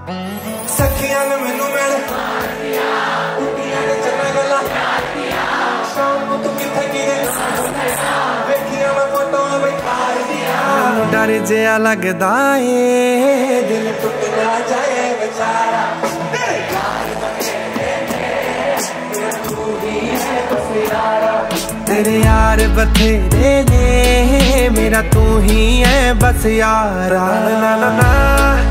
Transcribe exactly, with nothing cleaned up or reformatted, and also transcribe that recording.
सखियां ने मैनू मिल कुटियां ने चन्ना गला शाम को तू किथे गई वेखिया मैं फोटो बिठार दिया डर जिहा लगदा ए दिल टुट ना जाए बेचारा तेरे यार बथेरे ने मेरा तू ही है बस यारा ना ना ना